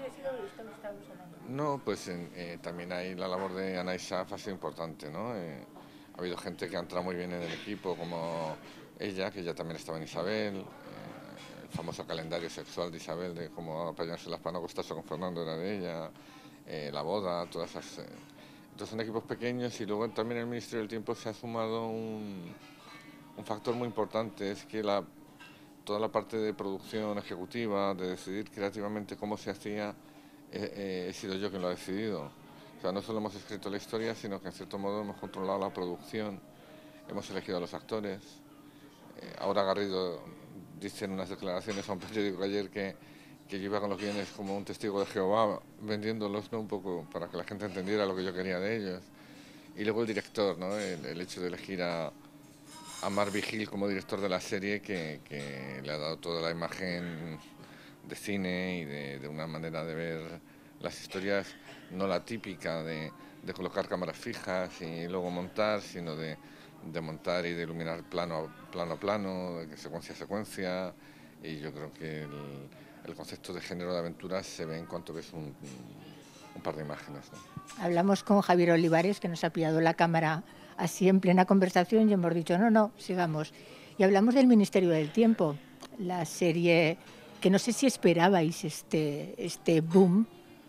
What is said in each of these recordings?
ha sido esto que estamos hablando? No, pues también ahí la labor de Ana Isaf ha sido importante, ¿no? Ha habido gente que ha entrado muy bien en el equipo, como ella, que ya también estaba en Isabel, el famoso calendario sexual de Isabel, de cómo apañarse las para no acostarse con Fernando era de ella, la boda, todas esas... entonces son equipos pequeños y luego también en el Ministerio del Tiempo se ha sumado un factor muy importante, es que toda la parte de producción ejecutiva, de decidir creativamente cómo se hacía, he sido yo quien lo ha decidido. O sea, no solo hemos escrito la historia, sino que en cierto modo hemos controlado la producción, hemos elegido a los actores. Ahora Garrido dice en unas declaraciones a un periódico ayer que yo iba con los guiones como un testigo de Jehová, vendiéndolos, ¿no? Un poco para que la gente entendiera lo que yo quería de ellos. Y luego el director, ¿no? El hecho de elegir a Mark Vigil como director de la serie que le ha dado toda la imagen de cine y de una manera de ver las historias, no la típica de colocar cámaras fijas y luego montar, sino de montar y de iluminar plano a plano, de secuencia a secuencia. Y yo creo que el concepto de género de aventuras se ve en cuanto ves un par de imágenes, ¿no? Hablamos con Javier Olivares, que nos ha pillado la cámara así en plena conversación y hemos dicho, no, no, sigamos. Y hablamos del Ministerio del Tiempo, la serie que no sé si esperabais este boom.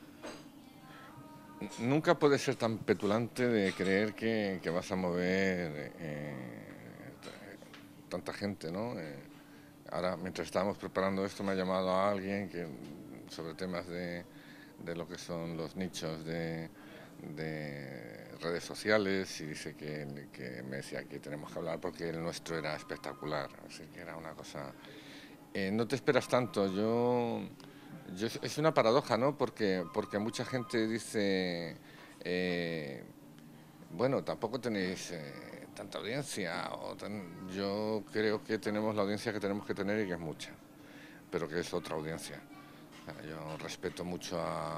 Nunca puedes ser tan petulante de creer que vas a mover tanta gente, ¿no? Ahora, mientras estábamos preparando esto, me ha llamado a alguien sobre temas de lo que son los nichos de redes sociales y dice que me decía que tenemos que hablar porque el nuestro era espectacular, así que era una cosa... no te esperas tanto, es una paradoja, ¿no? Porque mucha gente dice, eh, bueno, tampoco tenéis tanta audiencia, yo creo que tenemos la audiencia que tenemos que tener y que es mucha, pero que es otra audiencia. Yo respeto mucho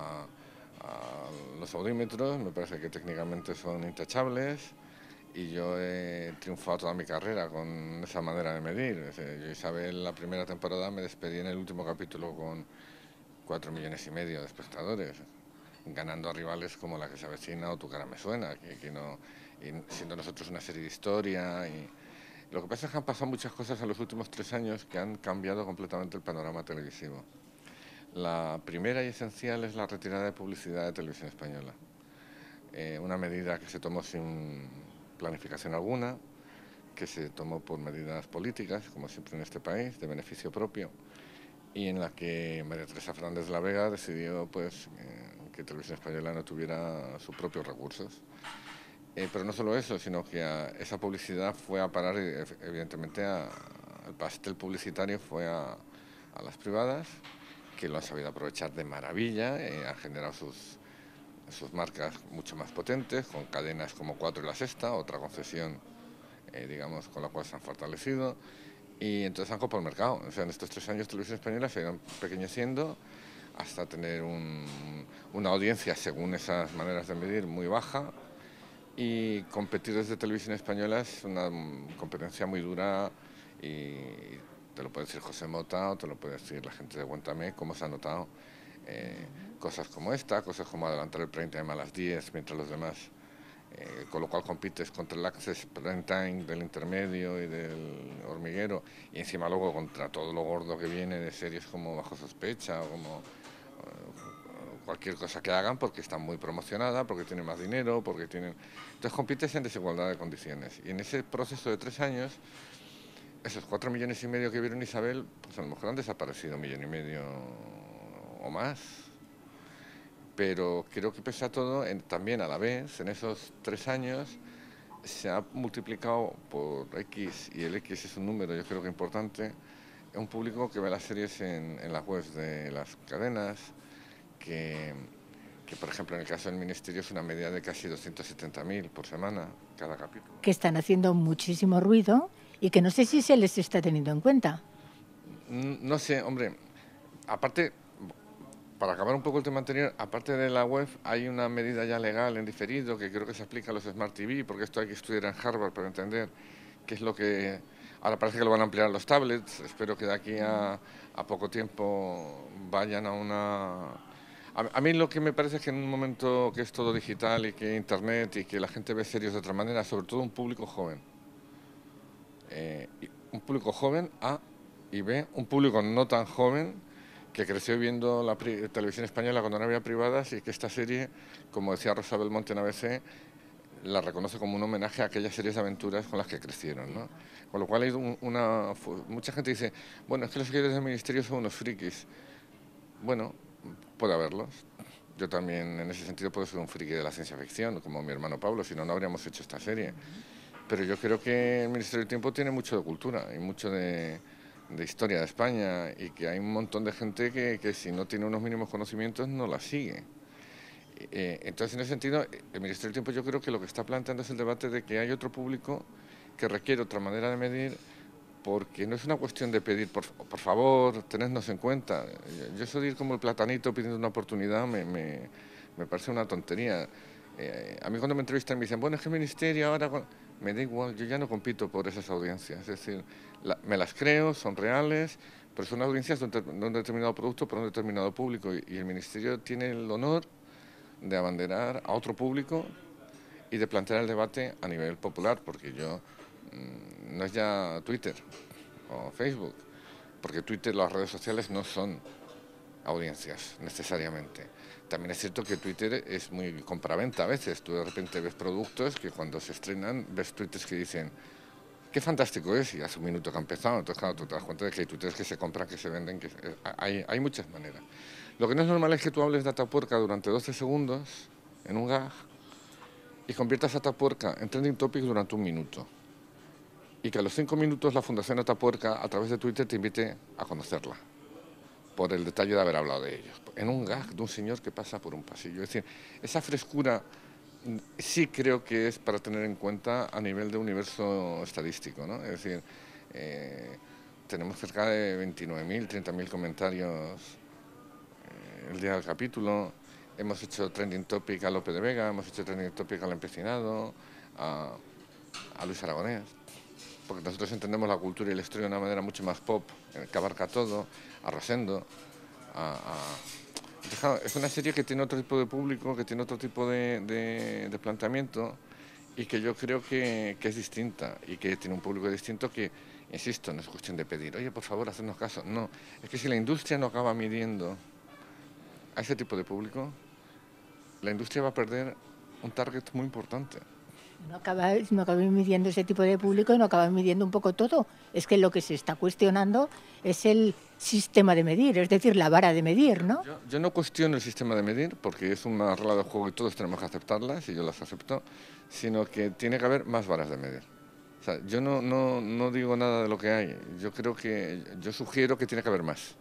a los audímetros, me parece que técnicamente son intachables y yo he triunfado toda mi carrera con esa manera de medir. Yo, Isabel, la primera temporada me despedí en el último capítulo con 4,5 millones de espectadores, ganando a rivales como La que se avecina o Tu cara me suena, que no, y siendo nosotros una serie de historia. Lo que pasa es que han pasado muchas cosas en los últimos 3 años que han cambiado completamente el panorama televisivo. La primera y esencial es la retirada de publicidad de Televisión Española. Una medida que se tomó sin planificación alguna, que se tomó por medidas políticas, como siempre en este país, de beneficio propio, y en la que María Teresa Fernández de la Vega decidió pues, que Televisión Española no tuviera sus propios recursos. Pero no solo eso, sino que esa publicidad fue a parar, evidentemente, al pastel publicitario fue a las privadas, que lo han sabido aprovechar de maravilla, han generado sus marcas mucho más potentes, con cadenas como Cuatro y La Sexta, otra concesión, digamos, con la cual se han fortalecido, y entonces han copado el mercado. O sea, en estos 3 años Televisión Española se ha ido empequeñeciendo hasta tener una audiencia, según esas maneras de medir, muy baja, y competir desde Televisión Española es una competencia muy dura y te lo puede decir José Mota o te lo puede decir la gente de Cuéntame, cómo se ha notado cosas como esta, cosas como adelantar el prime time a las 10 mientras los demás, con lo cual compites contra el access prime time del intermedio y del hormiguero y encima luego contra todo lo gordo que viene de series como Bajo Sospecha o como cualquier cosa que hagan porque están muy promocionada, porque tienen más dinero, porque tienen... Entonces compites en desigualdad de condiciones. Y en ese proceso de 3 años, esos 4,5 millones que vieron Isabel, pues a lo mejor han desaparecido 1,5 millones o más. Pero creo que pese a todo, también a la vez, en esos 3 años, se ha multiplicado por X, y el X es un número yo creo que importante, un público que ve las series en las webs de las cadenas, que, que por ejemplo en el caso del Ministerio es una media de casi 270.000 por semana cada capítulo. Que están haciendo muchísimo ruido y que no sé si se les está teniendo en cuenta. No sé, hombre, aparte, para acabar un poco el tema anterior, aparte de la web hay una medida ya legal en diferido que creo que se aplica a los Smart TV, porque esto hay que estudiar en Harvard para entender qué es lo que... Ahora parece que lo van a ampliar a los tablets, espero que de aquí a poco tiempo vayan a una... A mí lo que me parece es que en un momento que es todo digital y que internet y que la gente ve series de otra manera, sobre todo un público joven, un público joven, A, y B, un público no tan joven que creció viendo la televisión española cuando no había privadas y que esta serie, como decía Rosa Belmonte en ABC, la reconoce como un homenaje a aquellas series de aventuras con las que crecieron, ¿no? Con lo cual hay mucha gente dice, bueno, es que los seguidores del Ministerio son unos frikis. Bueno, puede haberlos. Yo también en ese sentido puedo ser un friki de la ciencia ficción, como mi hermano Pablo, si no, no habríamos hecho esta serie. Pero yo creo que el Ministerio del Tiempo tiene mucho de cultura y mucho de historia de España, y que hay un montón de gente que si no tiene unos mínimos conocimientos no la sigue. Entonces, en ese sentido, el Ministerio del Tiempo yo creo que lo que está planteando es el debate de que hay otro público que requiere otra manera de medir, porque no es una cuestión de pedir, por favor, tenednos en cuenta. Yo eso de ir como el platanito pidiendo una oportunidad me parece una tontería. A mí cuando me entrevistan me dicen, bueno, es que el Ministerio ahora... Me da igual, yo ya no compito por esas audiencias. Es decir, me las creo, son reales, pero son audiencias de un determinado producto para un determinado público, y el Ministerio tiene el honor de abanderar a otro público y de plantear el debate a nivel popular, porque yo no es ya Twitter o Facebook, porque Twitter, las redes sociales no son audiencias necesariamente. También es cierto que Twitter es muy compraventa a veces. Tú de repente ves productos que cuando se estrenan ves twitters que dicen qué fantástico es, y hace un minuto que ha empezado. Entonces, claro, tú te das cuenta de que hay twitters que se compran, que se venden, que hay muchas maneras. Lo que no es normal es que tú hables de Atapuerca durante 12 segundos en un gag y conviertas a Atapuerca en trending topic durante un minuto, y que a los 5 minutos la Fundación Atapuerca a través de Twitter te invite a conocerla por el detalle de haber hablado de ellos, en un gag de un señor que pasa por un pasillo. Es decir, esa frescura sí creo que es para tener en cuenta a nivel de universo estadístico, ¿no? Es decir, tenemos cerca de 29.000, 30.000 comentarios el día del capítulo. Hemos hecho trending topic a Lope de Vega, hemos hecho trending topic al empecinado, a Luis Aragonés, porque nosotros entendemos la cultura y la historia de una manera mucho más pop, que abarca todo, a Rosendo, Entonces, claro, es una serie que tiene otro tipo de público, que tiene otro tipo de planteamiento, y que yo creo que es distinta, y que tiene un público distinto que, insisto, no es cuestión de pedir, oye, por favor, hacednos caso. No, es que si la industria no acaba midiendo a ese tipo de público, la industria va a perder un target muy importante. No acabáis midiendo ese tipo de público y no acabáis midiendo un poco todo. Es que lo que se está cuestionando es el sistema de medir, es decir, la vara de medir, ¿no? Yo no cuestiono el sistema de medir, porque es una regla de juego y todos tenemos que aceptarlas, y yo las acepto, sino que tiene que haber más varas de medir. O sea, yo no digo nada de lo que hay, yo sugiero que tiene que haber más.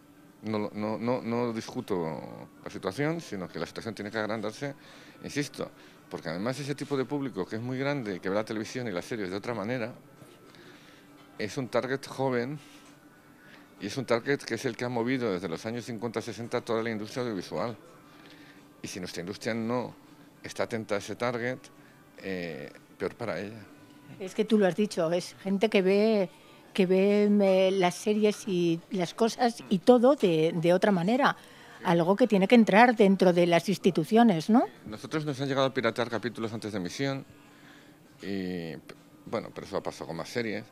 No discuto la situación, sino que la situación tiene que agrandarse, insisto, porque además ese tipo de público que es muy grande, que ve la televisión y las series de otra manera, es un target joven, y es un target que es el que ha movido desde los años 50-60 toda la industria audiovisual. Y si nuestra industria no está atenta a ese target, peor para ella. Es que tú lo has dicho, es gente que ve las series y las cosas y todo de otra manera. Algo que tiene que entrar dentro de las instituciones, ¿no? Nosotros nos han llegado a piratear capítulos antes de emisión, y bueno, pero eso ha pasado con más series.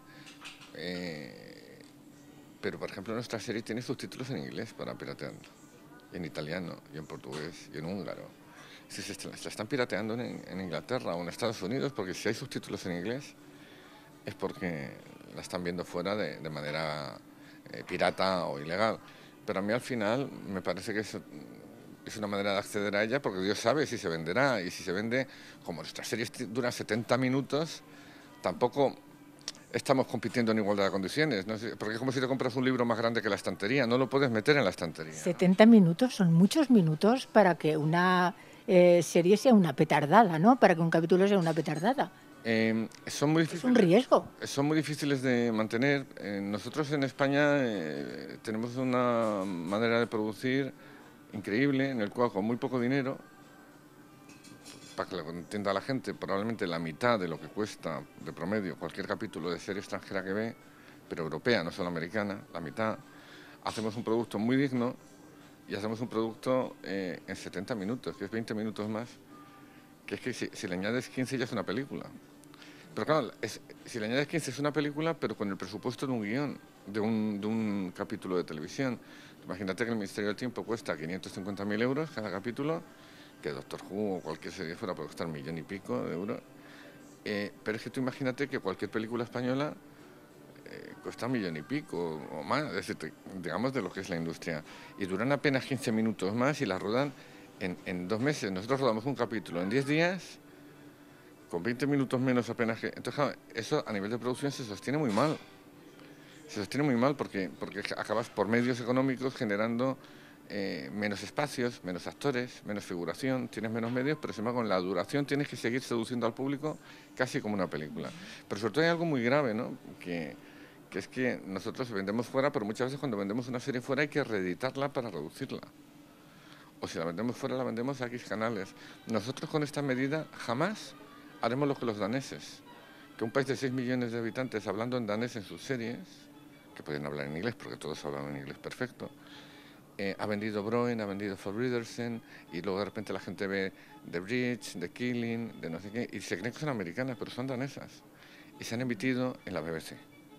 Pero, por ejemplo, nuestra serie tiene subtítulos en inglés para piratear, y en italiano, y en portugués, y en húngaro. Si se están pirateando en Inglaterra o en Estados Unidos, porque si hay subtítulos en inglés, es porque la están viendo fuera de manera pirata o ilegal. Pero a mí al final me parece que es una manera de acceder a ella, porque Dios sabe si se venderá, y si se vende, como nuestras series duran 70 minutos, tampoco estamos compitiendo en igualdad de condiciones, ¿no? Porque es como si te compras un libro más grande que la estantería, no lo puedes meter en la estantería. 70 minutos son muchos minutos para que una serie sea una petardada, ¿no? Para que un capítulo sea una petardada. Son muy difíciles, es un riesgo. Son muy difíciles de mantener. Nosotros en España tenemos una manera de producir increíble, en el cual con muy poco dinero, para que lo entienda la gente, probablemente la mitad de lo que cuesta de promedio cualquier capítulo de serie extranjera que ve, pero europea, no solo americana, la mitad, hacemos un producto muy digno y hacemos un producto en 70 minutos, que es 20 minutos más, que es que si le añades 15 ya es una película. Pero claro, si le añades 15 es una película, pero con el presupuesto de un guión, de un capítulo de televisión. Imagínate que el Ministerio del Tiempo cuesta 550.000 euros cada capítulo, que Doctor Who o cualquier serie fuera puede costar 1.000.000 y pico de euros. Pero es que tú imagínate que cualquier película española cuesta 1.000.000 y pico o más, es decir, digamos de lo que es la industria. Y duran apenas 15 minutos más y la rodan en 2 meses. Nosotros rodamos un capítulo en 10 días con 20 minutos menos apenas que... Entonces, claro, eso a nivel de producción se sostiene muy mal. Se sostiene muy mal porque acabas por medios económicos generando menos espacios, menos actores, menos figuración, tienes menos medios, pero encima con la duración tienes que seguir seduciendo al público casi como una película. Pero sobre todo hay algo muy grave, ¿no? Que es que nosotros vendemos fuera, pero muchas veces cuando vendemos una serie fuera hay que reeditarla para reducirla. O si la vendemos fuera, la vendemos a X canales. Nosotros con esta medida jamás haremos lo que los daneses, que un país de 6 millones de habitantes hablando en danés en sus series, que pueden hablar en inglés porque todos hablan en inglés perfecto, ha vendido Broen, ha vendido Forbiddersen, y luego de repente la gente ve The Bridge, The Killing, de no sé qué, y se creen que son americanas, pero son danesas. Y se han emitido en la BBC.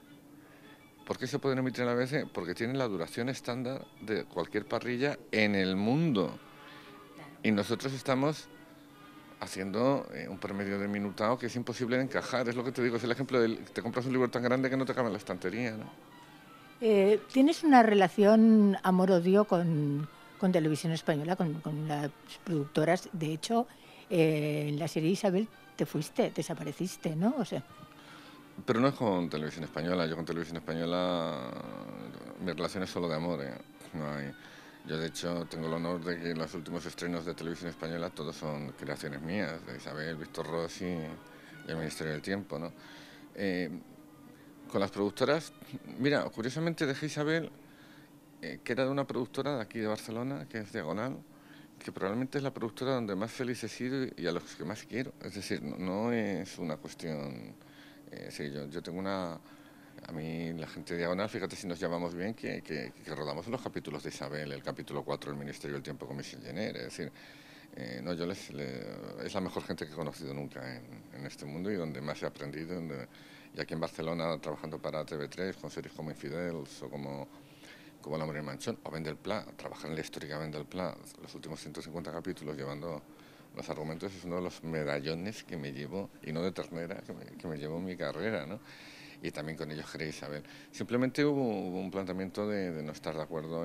¿Por qué se pueden emitir en la BBC? Porque tienen la duración estándar de cualquier parrilla en el mundo. Y nosotros estamos haciendo un promedio de minutado que es imposible de encajar. Es lo que te digo, es el ejemplo de te compras un libro tan grande que no te cabe en la estantería, ¿no? ¿Tienes una relación amor-odio con Televisión Española, con las productoras? De hecho, en la serie Isabel te fuiste, desapareciste, ¿no? O sea, Pero no es con Televisión Española. Yo con Televisión Española, mi relación es solo de amor, ¿eh? No hay... Yo, de hecho, tengo el honor de que los últimos estrenos de Televisión Española todos son creaciones mías, de Isabel, Víctor Rossi y el Ministerio del Tiempo, ¿no? Eh, con las productoras, mira, curiosamente dejé Isabel, que era de una productora de aquí de Barcelona, que es Diagonal, que probablemente es la productora donde más feliz he sido y a los que más quiero. Es decir, no es una cuestión... sí, yo tengo una... A mí, la gente de Diagonal, fíjate si nos llamamos bien, que rodamos los capítulos de Isabel, el capítulo 4 del Ministerio del Tiempo con Michel Jenner. Es decir, no, es la mejor gente que he conocido nunca en este mundo y donde más he aprendido. Y aquí en Barcelona, trabajando para TV3, con series como Infidels o como El hombre en Manchón, o Vende el Pla, trabajar en la histórica Vende el Pla, los últimos 150 capítulos llevando los argumentos, es uno de los medallones que me llevo, y no de ternera, que me llevo en mi carrera, ¿no? Y también con ellos queréis saber. Simplemente hubo un planteamiento de no estar de acuerdo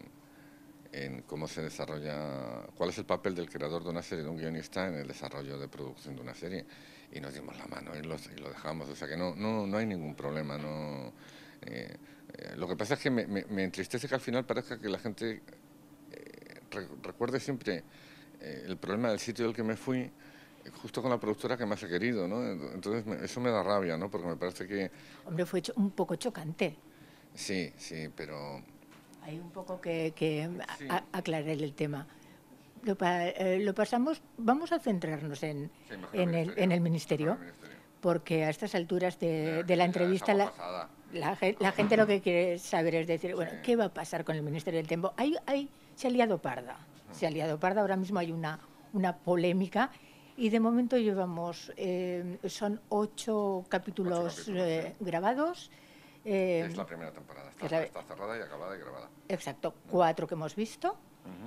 en cómo se desarrolla, cuál es el papel del creador de una serie, de un guionista, en el desarrollo de producción de una serie. Y nos dimos la mano y lo dejamos. O sea que no hay ningún problema. No, lo que pasa es que me entristece que al final parezca que la gente recuerde siempre el problema del sitio del que me fui, justo con la productora que más he querido, ¿no? Entonces eso me da rabia, ¿no? Porque me parece que... hombre, fue un poco chocante. Sí, sí, pero... Hay un poco que Sí, aclarar el tema. Lo pasamos, vamos a centrarnos sí, mejor el ministerio. en el ministerio, Mejor el ministerio. porque a estas alturas de la Ya entrevista estamos pasada. la gente lo que quiere saber es decir, bueno, Sí. ¿qué va a pasar con el Ministerio del Tiempo? Se ha liado parda, se ha liado parda, ahora mismo hay una polémica y de momento llevamos, son 8 capítulos, Sí. grabados. Es la primera temporada, es la- está cerrada y acabada y grabada. Exacto, 4 que hemos visto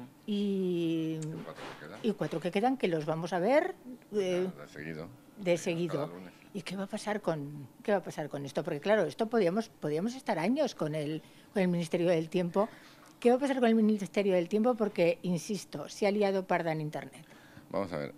y, ¿Y 4 que quedan? y 4 que quedan que los vamos a ver De seguido. de Sí, seguido. cada lunes. ¿Y qué va a pasar con esto? Porque claro, esto podíamos estar años con el Ministerio del Tiempo. ¿Qué va a pasar con el Ministerio del Tiempo? Porque, insisto, se ha liado parda en Internet. Vamos a ver,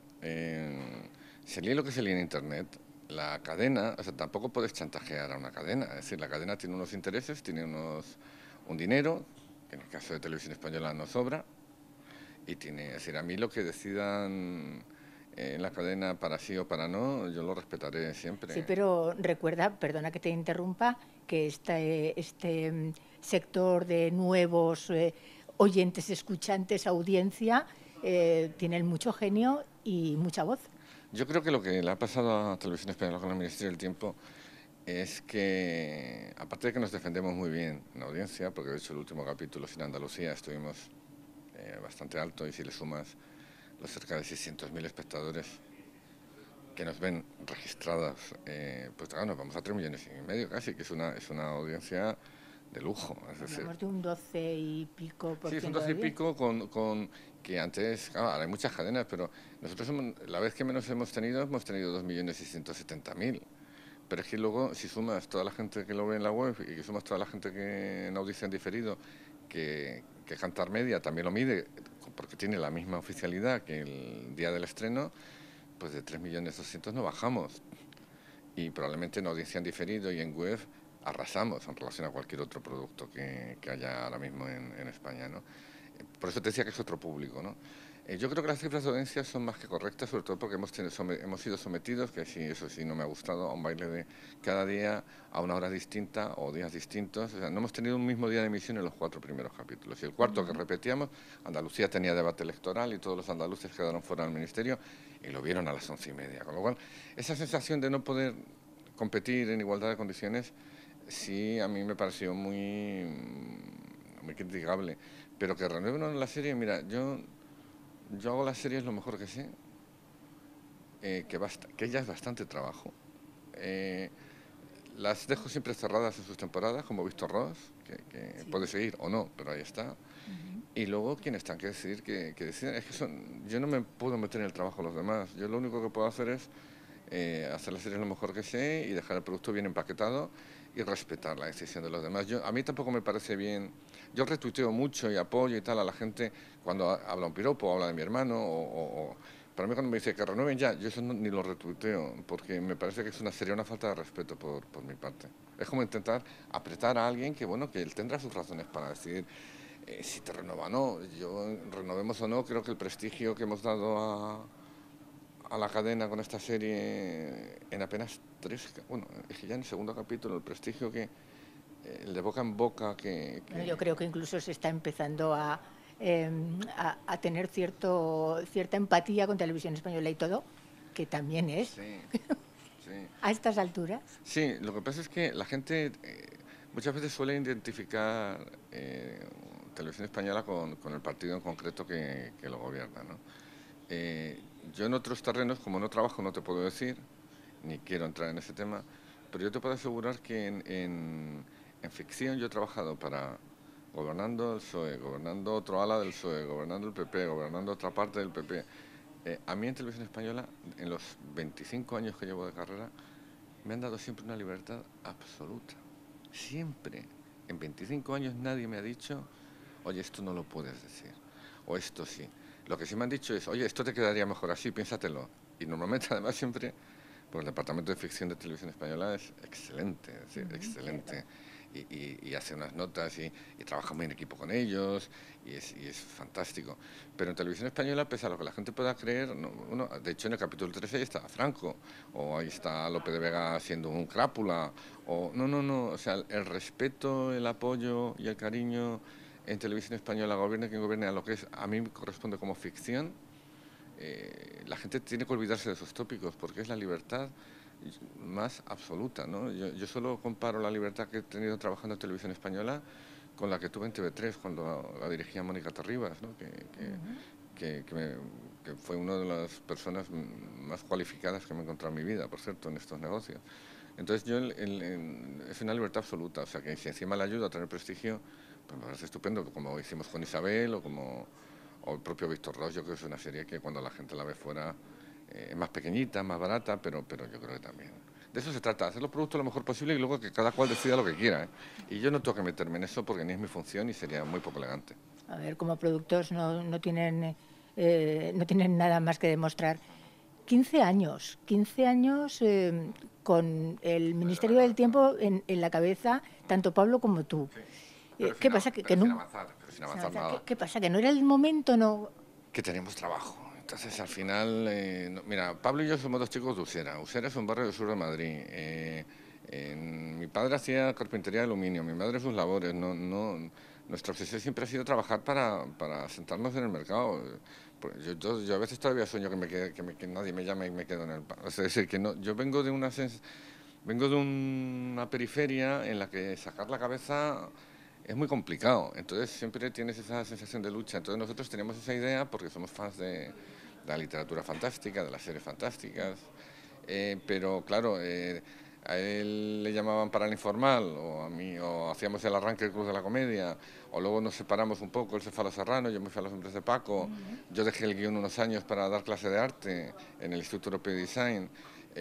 se lee lo que se lee en Internet. La cadena, o sea, tampoco puedes chantajear a una cadena. Es decir, la cadena tiene unos intereses, tiene un dinero, que en el caso de Televisión Española no sobra, y tiene, es decir, a mí lo que decidan en la cadena para sí o para no, yo lo respetaré siempre. Sí, pero recuerda, perdona que te interrumpa, que este sector de nuevos oyentes, escuchantes, audiencia, tienen mucho genio y mucha voz. Yo creo que lo que le ha pasado a Televisión Española con el Ministerio del Tiempo es que, aparte de que nos defendemos muy bien en la audiencia, porque de hecho el último capítulo sin Andalucía estuvimos bastante alto, y si le sumas los cerca de 600.000 espectadores que nos ven registradas, pues claro, nos vamos a 3,5 millones casi, que es una audiencia de lujo. Es decir, hablamos de un 12 y pico por sí, es un ciento 12 de y audiencia. pico con que antes, claro, ahora hay muchas cadenas, pero nosotros la vez que menos hemos tenido 2.670.000. Pero es que luego, si sumas toda la gente que lo ve en la web y que sumas toda la gente que en audición diferido, que Cantar Media también lo mide, porque tiene la misma oficialidad que el día del estreno, pues de 3.200.000 no bajamos. Y probablemente en audiencia en diferido y en web arrasamos en relación a cualquier otro producto que haya ahora mismo en España, ¿no? Por eso te decía que es otro público, ¿no? Yo creo que las cifras de audiencia son más que correctas, sobre todo porque hemos sido sometidos, que sí, eso sí no me ha gustado, a un baile de cada día a una hora distinta o días distintos. O sea, no hemos tenido un mismo día de emisión en los 4 primeros capítulos. Y el cuarto que repetíamos, Andalucía tenía debate electoral y todos los andaluces quedaron fuera del ministerio y lo vieron a las 11:30. Con lo cual, esa sensación de no poder competir en igualdad de condiciones, sí, a mí me pareció muy criticable. Pero que renueven la serie, mira, yo hago las series lo mejor que sé, que ya es bastante trabajo. Eh, las dejo siempre cerradas en sus temporadas, como Víctor Ross, que Sí. puede seguir o no, pero ahí está. Ujú. Y luego quienes están que decidir, que deciden. Es que yo no me puedo meter en el trabajo de los demás. Yo lo único que puedo hacer es hacer las series lo mejor que sé y dejar el producto bien empaquetado y respetar la decisión de los demás. A mí tampoco me parece bien. Yo retuiteo mucho y apoyo y tal a la gente cuando habla un piropo o habla de mi hermano para mí cuando me dice que renueven ya, yo eso ni lo retuiteo, porque me parece que sería una falta de respeto por mi parte. Es como intentar apretar a alguien que, bueno, que él tendrá sus razones para decidir si te renueva o no. Yo, renovemos o no, creo que el prestigio que hemos dado a la cadena con esta serie en apenas bueno, es que ya en el segundo capítulo, el prestigio el de boca en boca Bueno, yo creo que incluso se está empezando a tener cierta empatía con Televisión Española y todo, que también es Sí, sí. a estas alturas. Sí, lo que pasa es que la gente muchas veces suele identificar Televisión Española con el partido en concreto que lo gobierna, ¿no? Eh, yo en otros terrenos, como no trabajo, no te puedo decir, ni quiero entrar en ese tema, pero yo te puedo asegurar que en ficción yo he trabajado gobernando el PSOE, gobernando otro ala del PSOE, gobernando el PP, gobernando otra parte del PP. A mí en Televisión Española, en los 25 años que llevo de carrera, me han dado siempre una libertad absoluta. Siempre. En 25 años nadie me ha dicho, oye, esto no lo puedes decir, o esto sí. Lo que sí me han dicho es, oye, esto te quedaría mejor así, piénsatelo. Y normalmente, además, siempre, pues el departamento de ficción de Televisión Española es excelente, es decir, Cierto. excelente. Y hace unas notas y trabaja muy en equipo con ellos y es fantástico. Pero en Televisión Española, pese a lo que la gente pueda creer, de hecho en el capítulo 13 ahí está Franco, o ahí está Lope de Vega siendo un crápula, no, o sea, el respeto, el apoyo y el cariño en Televisión Española, gobierne quien gobierne, a lo que a mí me corresponde como ficción, la gente tiene que olvidarse de esos tópicos, porque es la libertad más absoluta, ¿no? Yo solo comparo la libertad que he tenido trabajando en Televisión Española con la que tuve en TV3 cuando la dirigía Mónica Terribas, ¿no? Que fue una de las personas más cualificadas que me he encontrado en mi vida, por cierto, en estos negocios. Entonces es una libertad absoluta, o sea que si encima le ayuda a tener prestigio, pues me parece estupendo, como hicimos con Isabel o el propio Víctor Ross. Yo creo que es una serie que cuando la gente la ve fuera es más pequeñita, más barata, pero yo creo que también. De eso se trata, hacer los productos lo mejor posible y luego que cada cual decida lo que quiera, ¿eh? Y yo no tengo que meterme en eso porque ni es mi función y sería muy poco elegante. A ver, como productos no tienen nada más que demostrar. 15 años con el Ministerio del Tiempo en la cabeza, tanto Pablo como tú. Sí. ¿Qué pasa? Que no, Pero sin avanzar nada. ¿qué pasa? ¿Que no era el momento? No. Que tenemos trabajo. Entonces, al final, mira, Pablo y yo somos dos chicos de Usera. Usera es un barrio del sur de Madrid. Mi padre hacía carpintería de aluminio, mi madre sus labores. Nuestra obsesión siempre ha sido trabajar para sentarnos en el mercado. Pues yo a veces todavía sueño que nadie me llame y me quedo en el paro. Es decir, que no, yo vengo de una periferia en la que sacar la cabeza es muy complicado. Entonces siempre tienes esa sensación de lucha. Entonces nosotros tenemos esa idea porque somos fans de la literatura fantástica, de las series fantásticas, pero claro, a él le llamaban para el informal, o a mí, o hacíamos el arranque del Club de la Comedia, o luego nos separamos un poco, él se fue a Los Serrano, yo me fui a Los Hombres de Paco, yo dejé el guión unos años para dar clase de arte en el Instituto Europeo de Design.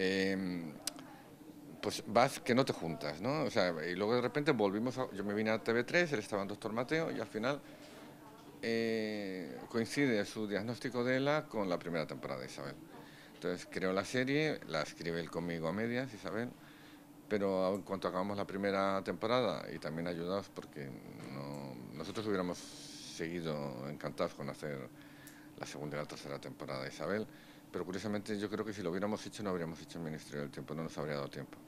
Pues vas que no te juntas, ¿no? O sea, y luego de repente yo me vine a TV3, él estaba en Doctor Mateo, y al final coincide su diagnóstico de ELA con la primera temporada de Isabel. Entonces creo la serie, la escribe él conmigo a medias, Isabel, pero en cuanto acabamos la primera temporada, y también ayudados porque nosotros hubiéramos seguido encantados con hacer la segunda y la tercera temporada de Isabel, pero curiosamente yo creo que si lo hubiéramos hecho no habríamos hecho el Ministerio del Tiempo, no nos habría dado tiempo.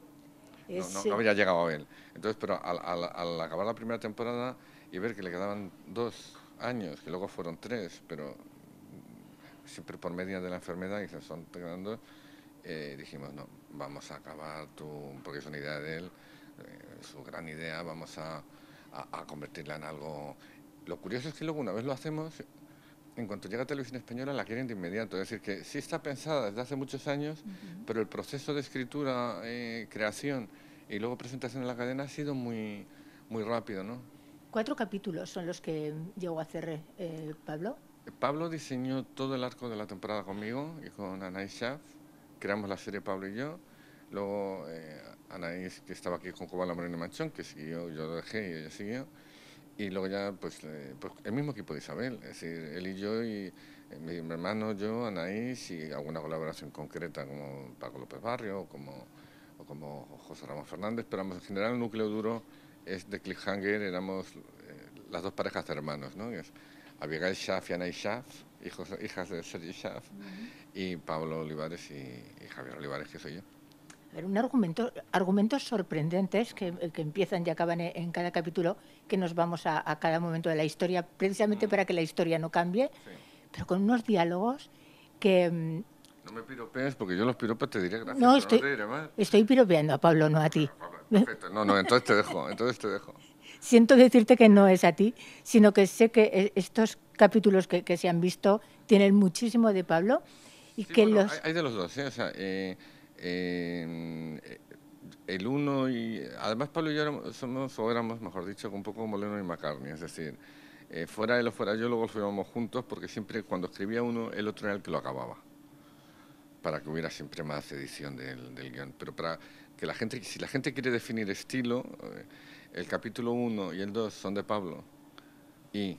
No habría llegado a él. Entonces, pero al acabar la primera temporada y ver que le quedaban 2 años, que luego fueron 3, pero siempre por media de la enfermedad y se son quedando, dijimos, no, vamos a acabar, porque es una idea de él, su gran idea, vamos a convertirla en algo. Lo curioso es que luego una vez lo hacemos, en cuanto llega a Televisión Española la quieren de inmediato, es decir, que sí está pensada desde hace muchos años, pero el proceso de escritura, creación y luego presentación en la cadena ha sido muy, muy rápido, ¿no? 4 capítulos son los que llegó a hacer Pablo. Pablo diseñó todo el arco de la temporada conmigo y con Anaïs Schaaf. Creamos la serie Pablo y yo. Luego Anaïs, que estaba aquí con Cobala Moreno y Manchón, que siguió, yo lo dejé y ella siguió. Y luego ya, pues el mismo equipo de Isabel, es decir, él y yo, y mi hermano, yo, Anaïs, y alguna colaboración concreta como Paco López Barrio o como José Ramón Fernández, pero en general el núcleo duro es de Cliffhanger, éramos las 2 parejas de hermanos, ¿no? Es Abigail Schaaf y Anaïs Schaaf, hijas de Sergi Schaaf, y Pablo Olivares y Javier Olivares, que soy yo. Argumentos sorprendentes que empiezan y acaban en cada capítulo, que nos vamos a cada momento de la historia, precisamente para que la historia no cambie, pero con unos diálogos que... No me piropees, porque yo los piropos te diré gracias, No, pero no te diré más. estoy piropeando a Pablo, no a ti. Perfecto, no, entonces te dejo. Siento decirte que no es a ti, sino que sé que estos capítulos que se han visto tienen muchísimo de Pablo y Sí, que bueno, hay de los dos, ¿eh? O sea, el uno y... Además, Pablo y yo éramos, mejor dicho, un poco como Lennon y McCartney, es decir, fuera él o fuera yo, luego lo firmamos juntos, porque siempre cuando escribía uno, el otro era el que lo acababa, para que hubiera siempre más edición del guión. Pero para que la gente, si la gente quiere definir estilo, el capítulo 1 y el 2 son de Pablo y,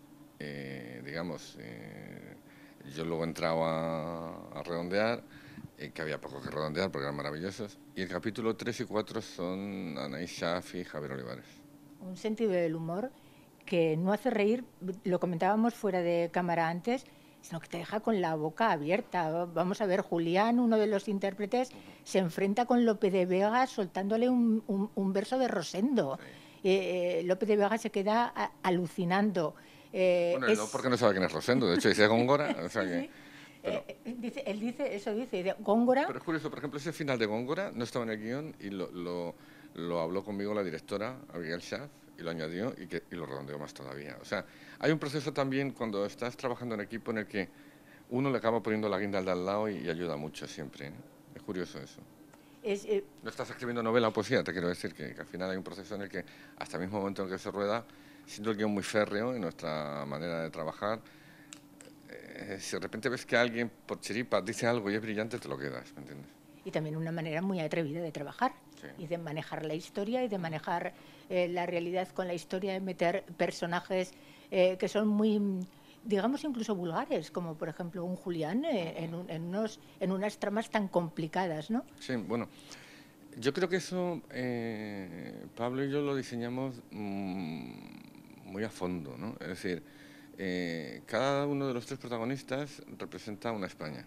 digamos, yo luego entraba a redondear, que había poco que redondear porque eran maravillosos, y el capítulo 3 y 4 son Anaïs Schaaf y Javier Olivares. Un sentido del humor que no hace reír, lo comentábamos fuera de cámara antes, sino que te deja con la boca abierta. Vamos a ver, Julián, uno de los intérpretes, se enfrenta con Lope de Vega soltándole un verso de Rosendo. Sí. Lope de Vega se queda alucinando. Bueno, no porque no sabe quién es Rosendo, de hecho dice Góngora, o sea que... Pero, él dice Góngora. Pero es curioso, por ejemplo, ese final de Góngora no estaba en el guión y lo habló conmigo la directora, Abigail Schaaf, y lo añadió y lo redondeó más todavía. O sea, hay un proceso también cuando estás trabajando en equipo en el que uno le acaba poniendo la guinda al de al lado y ayuda mucho siempre, ¿eh? Es curioso eso. No estás escribiendo novela o poesía, te quiero decir que al final hay un proceso en el que hasta el mismo momento en que se rueda, siendo el guión muy férreo en nuestra manera de trabajar, si de repente ves que alguien por chiripa dice algo y es brillante, te lo quedas, ¿me entiendes? Y también una manera muy atrevida de trabajar, sí, y de manejar la historia y de manejar la realidad con la historia, de meter personajes que son muy, digamos, incluso vulgares, como por ejemplo un Julián en unas tramas tan complicadas, ¿no? Sí, bueno, yo creo que eso Pablo y yo lo diseñamos muy a fondo, ¿no? Es decir, cada uno de los 3 protagonistas representa una España.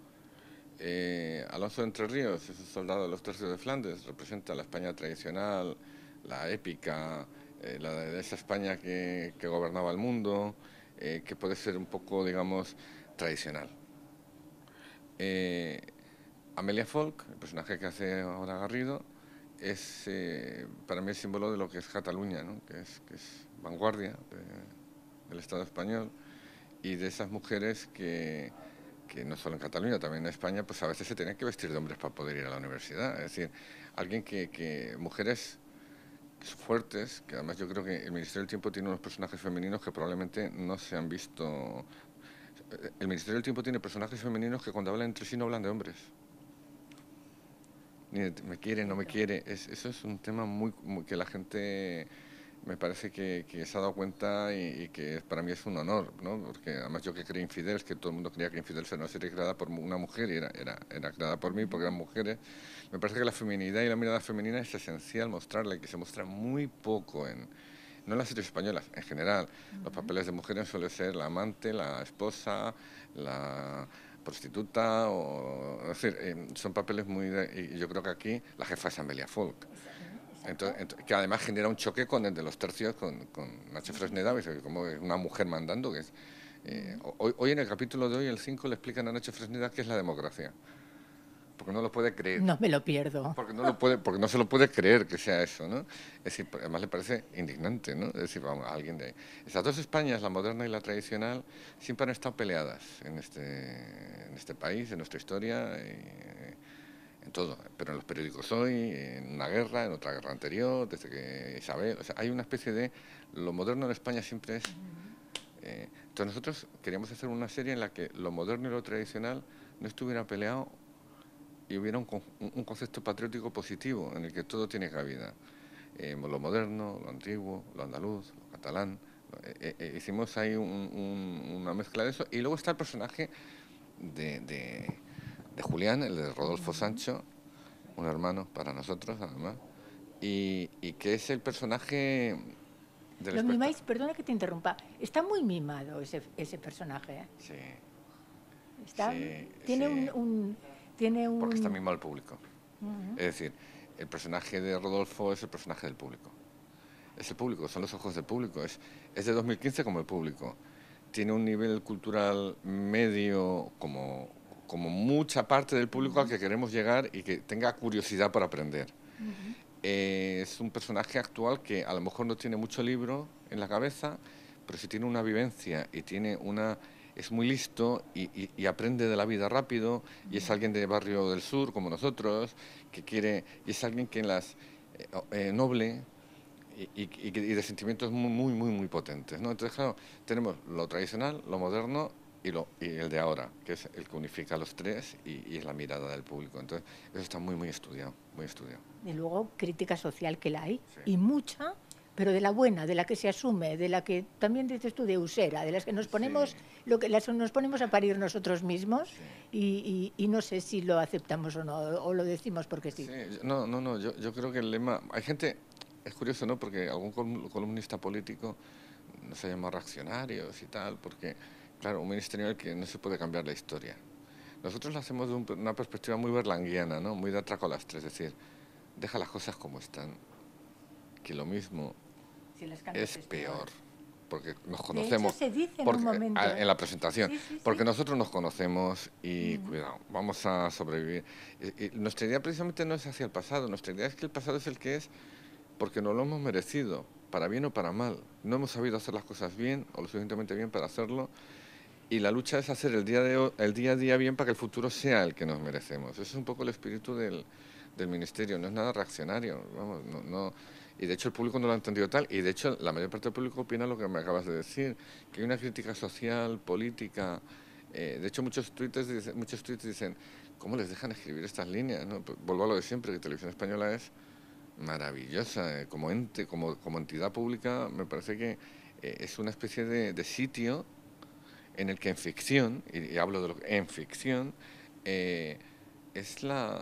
Alonso de Entre Ríos es un soldado de los Tercios de Flandes, representa la España tradicional, la épica, la de esa España que gobernaba el mundo, que puede ser un poco, digamos, tradicional. Amelia Folk, el personaje que hace ahora Garrido, para mí el símbolo de lo que es Cataluña, ¿no? que es vanguardia del Estado español, y de esas mujeres que no solo en Cataluña, también en España, pues a veces se tenían que vestir de hombres para poder ir a la universidad. Es decir, alguien mujeres fuertes, que además yo creo que el Ministerio del Tiempo tiene unos personajes femeninos que probablemente no se han visto. El Ministerio del Tiempo tiene personajes femeninos que cuando hablan entre sí no hablan de hombres. Ni de me quiere, no me quiere. Eso es un tema que la gente me parece que se ha dado cuenta y que para mí es un honor, ¿no? Porque además yo que creí Infidels, que todo el mundo creía que Infidels era una serie creada por una mujer y era creada por mí porque eran mujeres, me parece que la feminidad y la mirada femenina es esencial mostrarla y que se muestra muy poco no en las series españolas, en general. Los papeles de mujeres suelen ser la amante, la esposa, la prostituta, es decir, son papeles y yo creo que aquí la jefa es Amelia Folk. Entonces, que además genera un choque con el de los tercios, con Nacho Fresneda, como es una mujer mandando. Hoy en el capítulo de hoy, el 5, le explican a Nacho Fresneda qué es la democracia. Porque no lo puede creer. No me lo pierdo. Porque no se lo puede creer que sea eso, ¿no? Es decir, además le parece indignante, ¿no? Es decir, vamos, alguien de... Esas dos Españas, la moderna y la tradicional, siempre han estado peleadas en este país, en nuestra historia, en todo. Pero en los periódicos hoy, en una guerra, en otra guerra anterior, desde que Isabel... O sea, hay una especie de... Lo moderno en España siempre es... entonces nosotros queríamos hacer una serie en la que lo moderno y lo tradicional no estuviera peleado y hubiera un concepto patriótico positivo en el que todo tiene cabida. Lo moderno, lo antiguo, lo andaluz, lo catalán. Hicimos ahí una mezcla de eso. Y luego está el personaje de Julián, el de Rodolfo Sancho, un hermano para nosotros, además, y que es el personaje del Lo espectáculo. mimáis, perdona que te interrumpa, está muy mimado ese personaje. ¿Eh? Sí. Tiene un... Porque está mimado el público. Es decir, el personaje de Rodolfo es el personaje del público. Es el público, son los ojos del público. Es de 2015 como el público. Tiene un nivel cultural medio como mucha parte del público al que queremos llegar y que tenga curiosidad por aprender. Es un personaje actual que a lo mejor no tiene mucho libro en la cabeza, pero si tiene una vivencia y es muy listo y aprende de la vida rápido, y es alguien de barrio del sur como nosotros, y es alguien que noble y de sentimientos muy potentes, ¿no? Entonces, claro, tenemos lo tradicional, lo moderno y el de ahora, que es el que unifica los tres y es la mirada del público. Entonces, eso está muy estudiado, muy estudiado. Y luego crítica social que la hay, Sí. y mucha, pero de la buena, de la que se asume, de la que también dices tú de usera, de las que nos ponemos, Sí. nos ponemos a parir nosotros mismos, Sí. y no sé si lo aceptamos o no, o lo decimos porque sí. Sí, no, yo creo que el lema... Hay gente, es curioso, ¿no? Porque algún columnista político no se llama reaccionarios y tal, porque, claro, un ministerio en el que no se puede cambiar la historia. Nosotros lo hacemos de una perspectiva muy berlanguiana, ¿no? Muy de atraco a las tres, es decir, deja las cosas como están, que lo mismo Si las cambias es peor, porque nos De conocemos. hecho, se dice en un momento. En la presentación, Sí. porque nosotros nos conocemos y cuidado, vamos a sobrevivir. Y nuestra idea precisamente no es hacia el pasado, nuestra idea es que el pasado es el que es porque no lo hemos merecido, para bien o para mal. No hemos sabido hacer las cosas bien o lo suficientemente bien para hacerlo. Y la lucha es hacer el día a día bien para que el futuro sea el que nos merecemos. Ese es un poco el espíritu del ministerio, no es nada reaccionario. Vamos, y de hecho el público no lo ha entendido tal, y de hecho la mayor parte del público opina lo que me acabas de decir, que hay una crítica social, política. De hecho muchos tweets dicen, ¿cómo les dejan escribir estas líneas? ¿No? Pues vuelvo a lo de siempre, que Televisión Española es maravillosa, como ente, como entidad pública, me parece que es una especie de sitio en el que en ficción, y hablo de en ficción, es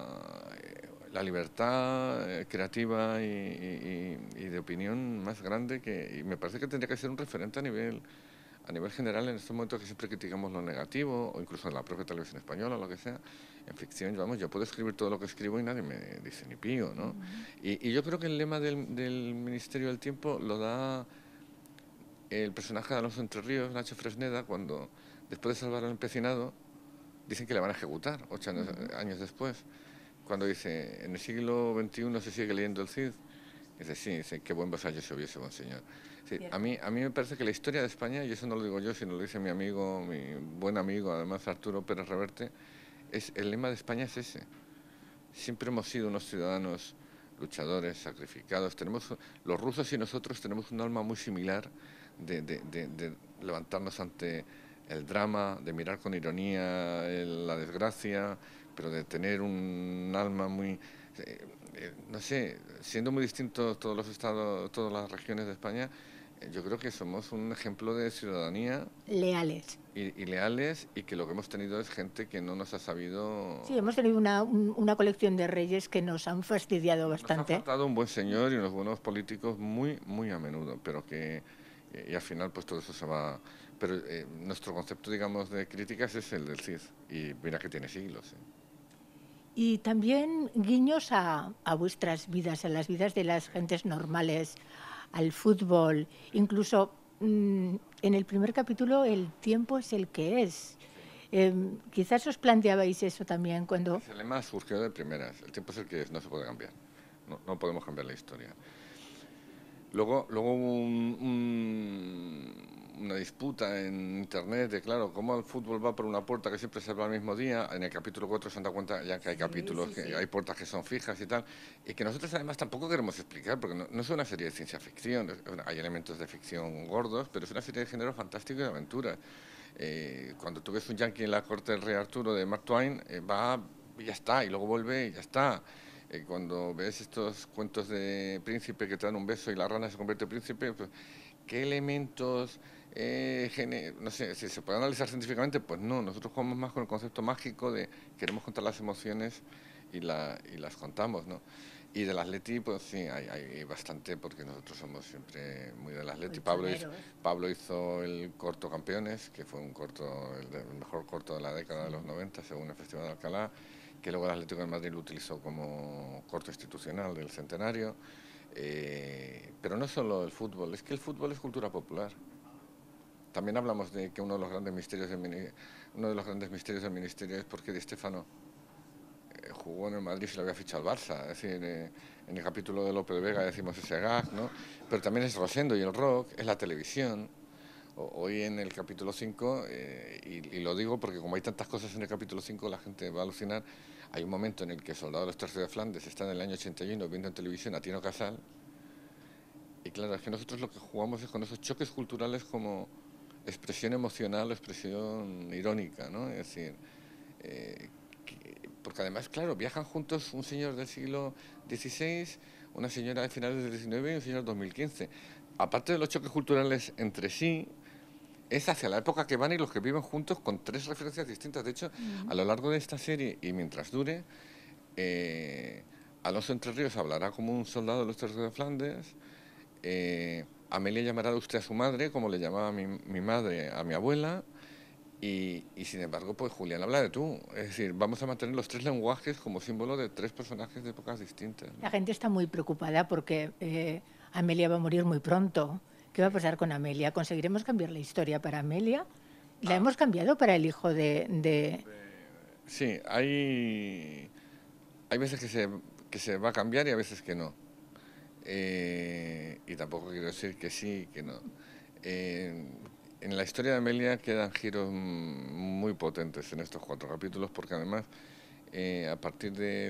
la libertad creativa y de opinión más grande y me parece que tendría que ser un referente a nivel general en estos momentos que siempre criticamos lo negativo, o incluso en la propia televisión española o lo que sea. En ficción, vamos, yo puedo escribir todo lo que escribo y nadie me dice ni pío, ¿no? Y yo creo que el lema del Ministerio del Tiempo lo da el personaje de Alonso Entre Ríos, Nacho Fresneda, cuando después de salvar al empecinado dicen que le van a ejecutar 8 años después, cuando dice, en el siglo XXI se sigue leyendo el Cid, dice, sí, dice, qué buen vasallo se hubiese, buen señor. Sí, a mí me parece que la historia de España, y eso no lo digo yo, sino lo dice mi amigo, mi buen amigo, además Arturo Pérez Reverte, el lema de España es ese. Siempre hemos sido unos ciudadanos luchadores, sacrificados. Los rusos y nosotros tenemos un alma muy similar de levantarnos ante el drama, de mirar con ironía la desgracia, pero de tener un alma muy, no sé, siendo muy distintos todos los estados, todas las regiones de España, yo creo que somos un ejemplo de ciudadanía Leales. y leales, y que lo que hemos tenido es gente que no nos ha sabido... Sí, hemos tenido una colección de reyes que nos han fastidiado Nos ha bastante. faltado un buen señor y unos buenos políticos muy, muy a menudo, pero que... y al final pues todo eso se va... Pero nuestro concepto, digamos, de críticas es el del Cid, y mira que tiene siglos. Y también guiños a vuestras vidas, a las vidas de las gentes normales, al fútbol. Incluso en el primer capítulo el tiempo es el que es. Quizás os planteabais eso también cuando... Ese lema surgió de primeras. El tiempo es el que es, no se puede cambiar. No, no podemos cambiar la historia. Luego hubo una disputa en internet de, claro, cómo el fútbol va por una puerta que siempre se abre al mismo día. En el capítulo 4 se han dado cuenta ya que hay capítulos, que hay puertas que son fijas y tal, y que nosotros además tampoco queremos explicar, porque no es una serie de ciencia ficción, hay elementos de ficción gordos, pero es una serie de género fantástico y de aventuras. Cuando tú ves un yankee en la corte del rey Arturo de Mark Twain, va y ya está, y luego vuelve y ya está. Cuando ves estos cuentos de príncipe que te dan un beso y la rana se convierte en príncipe, pues, ¿qué elementos, no sé, si se puede analizar científicamente? Pues no, nosotros jugamos más con el concepto mágico de queremos contar las emociones y las contamos, ¿no? Y del Atleti, pues sí, hay bastante, porque nosotros somos siempre muy del Atleti. Pablo hizo el corto Campeones, que fue un corto, el mejor corto de la década de los 90, según el Festival de Alcalá, que luego el Atlético de Madrid lo utilizó como corto institucional del centenario. Pero no solo el fútbol, es que el fútbol es cultura popular. También hablamos de que uno de los grandes misterios del ministerio es por qué Di Stéfano jugó en el Madrid y se lo había fichado al Barça. Es decir, en el capítulo de Lope de Vega decimos ese gag, ¿no? Pero también es Rosendo y el rock, es la televisión. Hoy en el capítulo 5, y lo digo porque como hay tantas cosas en el capítulo 5, la gente va a alucinar. Hay un momento en el que Soldado de los Tercios de Flandes está en el año 81 viendo en televisión a Tino Casal. Y claro, es que nosotros lo que jugamos es con esos choques culturales como expresión emocional o expresión irónica, ¿no? Es decir, porque además, claro, viajan juntos un señor del siglo XVI, una señora de finales del XIX y un señor del 2015. Aparte de los choques culturales entre sí, es hacia la época que van y los que viven juntos con tres referencias distintas. De hecho, a lo largo de esta serie y mientras dure, Alonso Entre Ríos hablará como un soldado de los Tercios de Flandes, Amelia llamará de usted a su madre, como le llamaba mi madre a mi abuela, y sin embargo, pues Julián habla de tú. Es decir, vamos a mantener los tres lenguajes como símbolo de tres personajes de épocas distintas, ¿no? La gente está muy preocupada porque Amelia va a morir muy pronto. ¿Qué va a pasar con Amelia? ¿Conseguiremos cambiar la historia para Amelia? La hemos cambiado para el hijo de... Sí, hay veces que se va a cambiar y a veces que no. Y tampoco quiero decir que sí, que no. En la historia de Amelia quedan giros muy potentes en estos 4 capítulos, porque además, a partir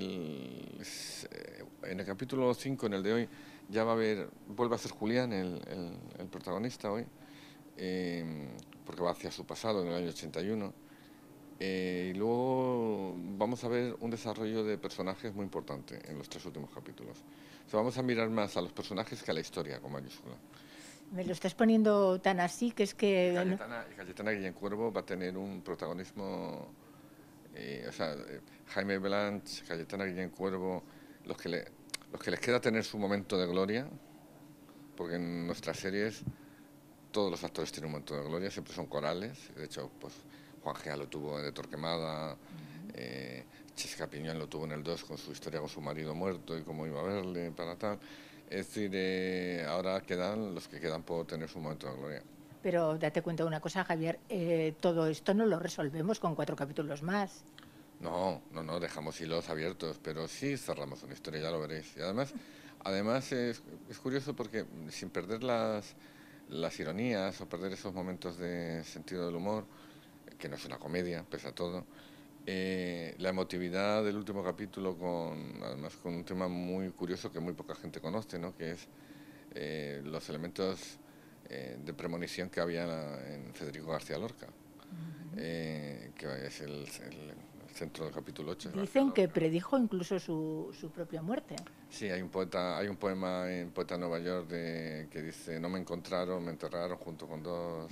en el capítulo 5, en el de hoy, ya vuelve a ser Julián el protagonista hoy, porque va hacia su pasado en el año 81. Y luego vamos a ver un desarrollo de personajes muy importante en los 3 últimos capítulos. O sea, vamos a mirar más a los personajes que a la historia con mayúscula. Me lo estás poniendo tan así que es que... Cayetana Guillén Cuervo va a tener un protagonismo, o sea, Jaime Blanch, Cayetana Guillén Cuervo, los que les queda tener su momento de gloria, porque en nuestras series todos los actores tienen un momento de gloria, siempre son corales. De hecho, pues Juan Gea lo tuvo en De Torquemada, Chisca Piñón lo tuvo en el 2 con su historia con su marido muerto y cómo iba a verle para tal. Es decir, ahora quedan los que quedan por tener su momento de gloria. Pero date cuenta de una cosa, Javier, todo esto no lo resolvemos con 4 capítulos más. No, dejamos hilos abiertos, pero sí cerramos una historia, ya lo veréis. Y además es curioso porque sin perder las ironías o perder esos momentos de sentido del humor, que no es una comedia, pese a todo, la emotividad del último capítulo, además con un tema muy curioso que muy poca gente conoce, ¿no? Que es los elementos de premonición que había en Federico García Lorca, que es el centro del capítulo 8 de García Dicen que Lorca. predijo incluso su propia muerte. Sí, hay un poema en Poeta de Nueva York que dice: no me encontraron, me enterraron junto con dos.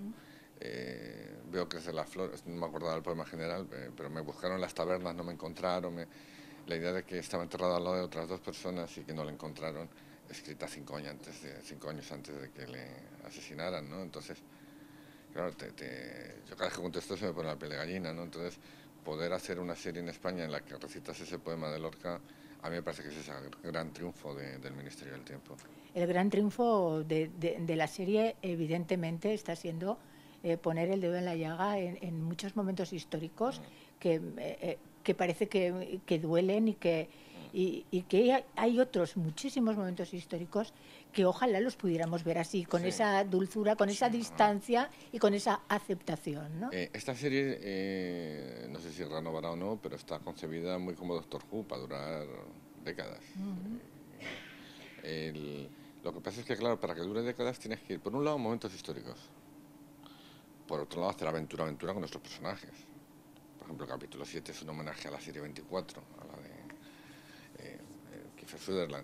Veo crecer las flores, no me acordaba del poema general, pero me buscaron en las tabernas, no me encontraron. La idea de que estaba enterrado al lado de otras dos personas y que no le encontraron, escrita 5 años antes de que le asesinaran, ¿no? Entonces, claro, yo cada vez que contesto se me pone la piel de gallina, ¿no? Entonces, poder hacer una serie en España en la que recitas ese poema de Lorca, a mí me parece que ese es el gran triunfo del Ministerio del Tiempo. El gran triunfo de la serie, evidentemente, está siendo poner el dedo en la llaga en muchos momentos históricos que parece que duelen y que hay otros muchísimos momentos históricos que ojalá los pudiéramos ver así, con esa dulzura, con esa distancia y con esa aceptación, ¿no? Esta serie, no sé si renovará o no, pero está concebida muy como Doctor Who, para durar décadas. Lo que pasa es que, claro, para que dure décadas tienes que ir, por un lado, a momentos históricos. Por otro lado, hacer aventura con nuestros personajes. Por ejemplo, el capítulo 7 es un homenaje a la serie 24, a la de Kiefer Sutherland.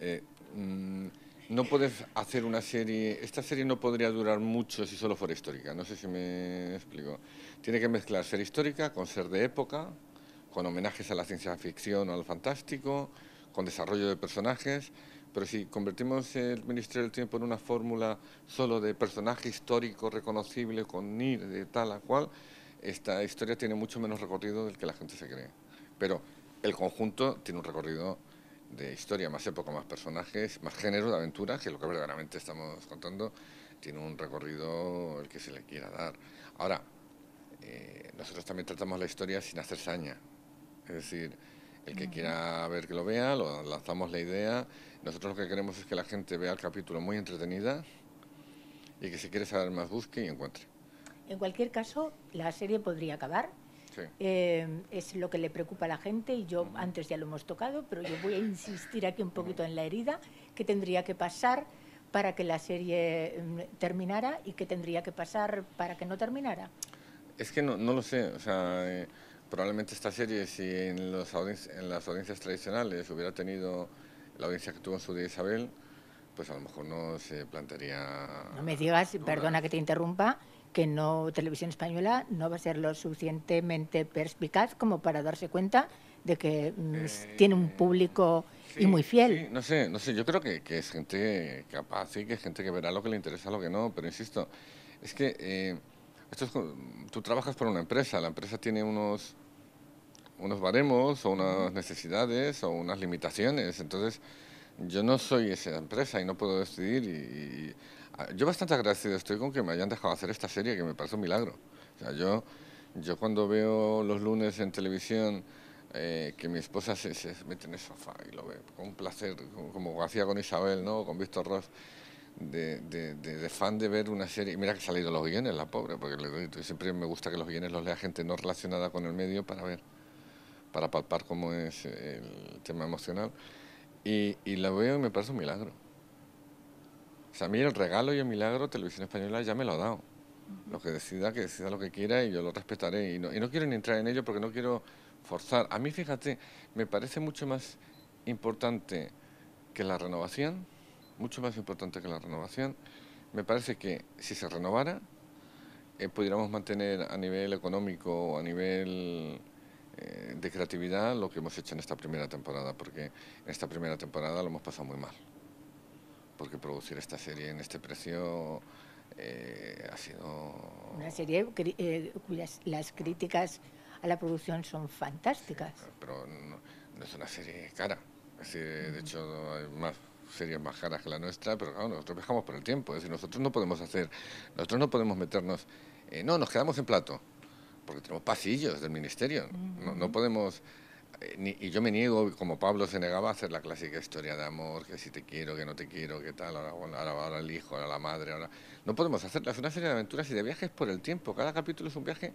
No puedes hacer una serie... Esta serie no podría durar mucho si solo fuera histórica. No sé si me explico. Tiene que mezclar ser histórica con ser de época, con homenajes a la ciencia ficción o al fantástico, con desarrollo de personajes. Pero si convertimos el Ministerio del Tiempo en una fórmula solo de personaje histórico reconocible con NIR de tal a cual, esta historia tiene mucho menos recorrido del que la gente se cree. Pero el conjunto tiene un recorrido de historia, más época, más personajes, más género de aventura, que es lo que verdaderamente estamos contando, tiene un recorrido el que se le quiera dar. Ahora, nosotros también tratamos la historia sin hacer saña. Es decir, el que quiera ver que lo vea, lo lanzamos la idea. Nosotros lo que queremos es que la gente vea el capítulo muy entretenida y que si quiere saber más busque y encuentre. En cualquier caso, la serie podría acabar. Sí. Es lo que le preocupa a la gente y yo antes ya lo hemos tocado, pero yo voy a insistir aquí un poquito en la herida, que tendría que pasar para que la serie terminara y que tendría que pasar para que no terminara. Es que no lo sé, o sea, probablemente esta serie, si en las audiencias tradicionales hubiera tenido la audiencia que tuvo en su día Isabel, pues a lo mejor no se plantearía... No me digas, perdona que te interrumpa, que no Televisión Española no va a ser lo suficientemente perspicaz como para darse cuenta de que tiene un público y muy fiel. Sí, no sé, yo creo que es gente capaz y que es gente que verá lo que le interesa, lo que no, pero insisto, es que tú trabajas por una empresa, la empresa tiene unos baremos o unas necesidades o unas limitaciones, entonces yo no soy esa empresa y no puedo decidir yo bastante agradecido estoy con que me hayan dejado hacer esta serie, que me parece un milagro. O sea, yo cuando veo los lunes en televisión que mi esposa se mete en el sofá y lo ve con un placer, como hacía con Isabel, ¿no? Con Víctor Ross, de fan de ver una serie. Y mira que se han leído los guiones, la pobre, porque siempre me gusta que los guiones los lea gente no relacionada con el medio para palpar cómo es el tema emocional. Y la veo y me parece un milagro. O sea, a mí el regalo y el milagro Televisión Española ya me lo ha dado. Lo que decida lo que quiera y yo lo respetaré. Y no quiero ni entrar en ello porque no quiero forzar. A mí, fíjate, me parece mucho más importante que la renovación, mucho más importante que la renovación. Me parece que si se renovara, pudiéramos mantener a nivel económico o a nivel de creatividad lo que hemos hecho en esta primera temporada, porque en esta primera temporada lo hemos pasado muy mal. Porque producir esta serie en este precio ha sido... Una serie cuyas las críticas a la producción son fantásticas. Pero no es una serie cara. Es decir, de hecho, hay más series más caras que la nuestra, pero claro, nosotros viajamos por el tiempo. Es decir, nosotros no podemos meternos... no, nos quedamos en plato. porque tenemos pasillos del ministerio. No, no Ujú. podemos... y yo me niego, como Pablo se negaba, a hacer la clásica historia de amor, que si te quiero, que no te quiero, que tal, ahora, bueno, ahora el hijo, ahora la madre, ahora... No podemos hacerla, es una serie de aventuras y de viajes por el tiempo. Cada capítulo es un viaje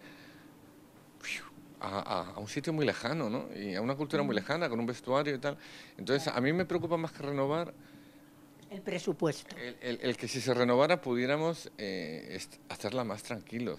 a un sitio muy lejano, ¿no? Y a una cultura muy Mm, lejana, con un vestuario y tal. Entonces, claro. a mí me preocupa más que renovar El presupuesto. el que si se renovara pudiéramos hacerla más tranquilos,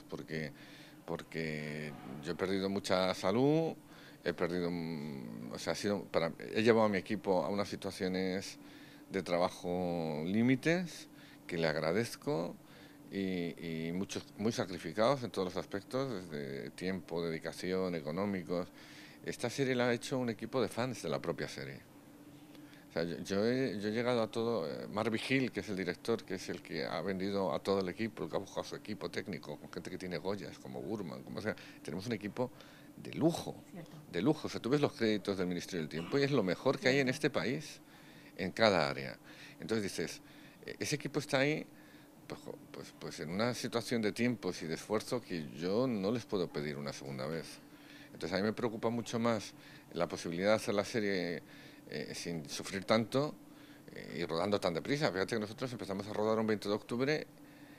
porque yo he perdido mucha salud, he perdido, o sea, he llevado a mi equipo a unas situaciones de trabajo límites que le agradezco y muchos muy sacrificados en todos los aspectos, desde tiempo, dedicación, económicos. Esta serie la ha hecho un equipo de fans de la propia serie. O sea, yo he llegado a todo. Mark Vigil, que es el director, que es el que ha vendido a todo el equipo, el que ha buscado su equipo técnico, con gente que tiene Goyas, como Burman, como sea. Tenemos un equipo de lujo, Cierto, de lujo. O sea, tú ves los créditos del Ministerio del Tiempo y es lo mejor que hay en cierto. este país, en cada área. Entonces dices, ese equipo está ahí, pues en una situación de tiempos y de esfuerzo que yo no les puedo pedir una segunda vez. Entonces a mí me preocupa mucho más la posibilidad de hacer la serie sin sufrir tanto y rodando tan deprisa. Fíjate que nosotros empezamos a rodar un 20 de octubre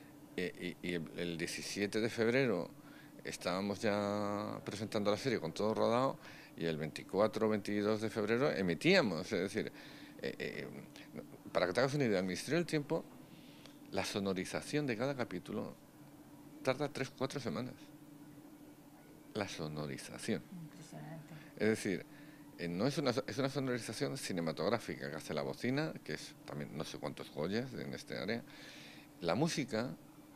y el 17 de febrero estábamos ya presentando la serie con todo rodado y el 24 o 22 de febrero emitíamos. Es decir, eh, eh, para que te hagas una idea, el Ministerio del Tiempo, la sonorización de cada capítulo tarda 3 o 4 semanas. La sonorización. Impresionante. Es decir, no es es una sonorización cinematográfica que hace la bocina, que es también no sé cuántos Goyas en este área. La música,